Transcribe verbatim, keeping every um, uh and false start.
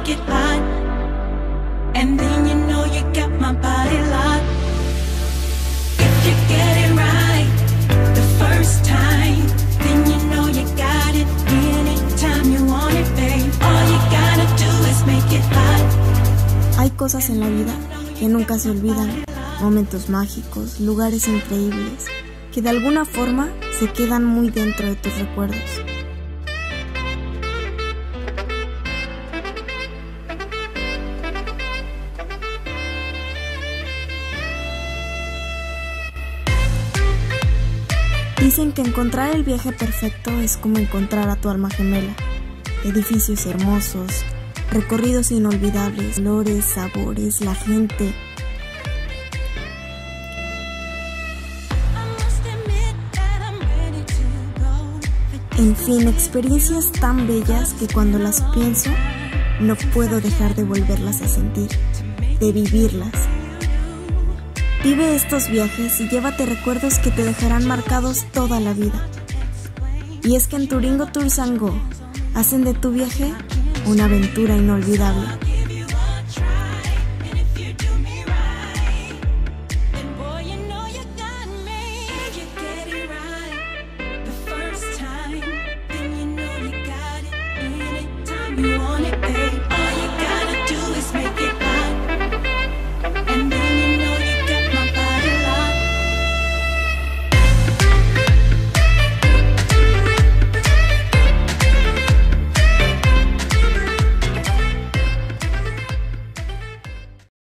make it hot. And then you know you got my body locked. If you get it right the first time, then you know you got it. Anytime you want it, babe, all you gotta do is make it hot. Hay cosas en la vida que nunca se olvidan, momentos mágicos, lugares increíbles, que de alguna forma se quedan muy dentro de tus recuerdos. Dicen que encontrar el viaje perfecto es como encontrar a tu alma gemela. Edificios hermosos, recorridos inolvidables, olores, sabores, la gente. En fin, experiencias tan bellas que cuando las pienso no puedo dejar de volverlas a sentir, de vivirlas. Vive estos viajes y llévate recuerdos que te dejarán marcados toda la vida. Y es que en Turingo Tours and Go hacen de tu viaje una aventura inolvidable.